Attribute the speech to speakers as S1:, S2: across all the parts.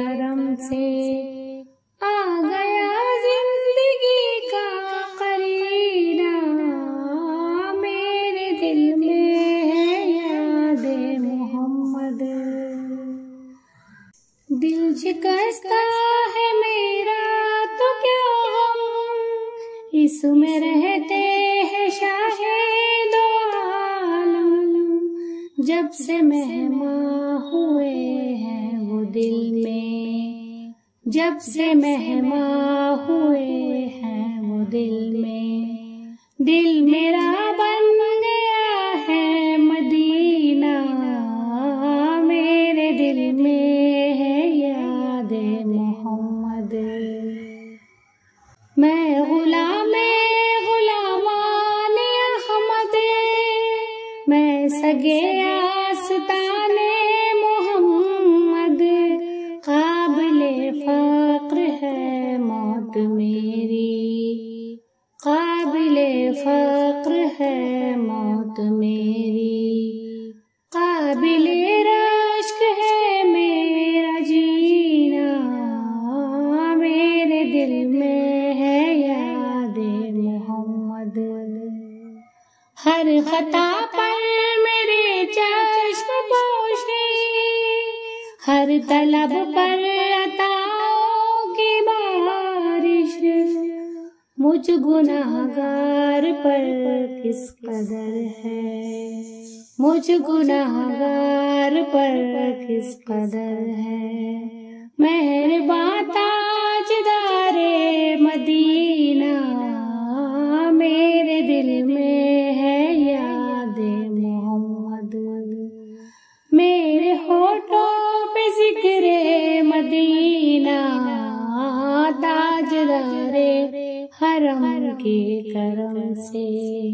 S1: करम से आ गया जिंदगी का करीना। मेरे दिल में है याद मोहम्मद। दिल शिकस्ता है मेरा तो क्या हम इसमें रहते हैं शाहिद आलम। जब से मेहमान हुए हैं वो दिल में, जब से मेहमान हुए हैं वो दिल में, दिल मेरा बन गया है मदीना। मेरे दिल में है याद मोहम्मद। मैं गुलामाने अहमद, मैं सगे आस्ताने मोहम्मद। काबिले फक्र है मौत मेरी, काबिले फक्र है मौत मेरी। काबिले रश्क है मेरा जीना। मेरे दिल में है याद मोहम्मद। हर खता पर मेरे चश्म पोशी, हर तलब पर अताओं की बारिश। मुझ गुनाहगार पर किस कदर है, मुझ गुनाहगार पर किस कदर है। मेहरबान ताजदारे मदीना। मेरे दिल में है याद मोहम्मद। मेरे होठों पे जिक्रे मदीना। ताजदारे हरम के करम से,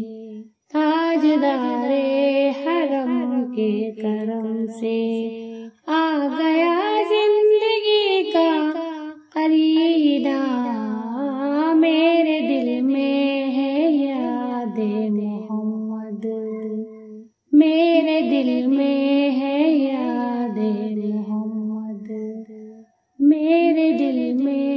S1: ताजदारे हरम के करम से आ गया जिंदगी का करीना। मेरे दिल में है याद मोहम्मद। मेरे दिल में है याद मोहम्मद। मेरे दिल में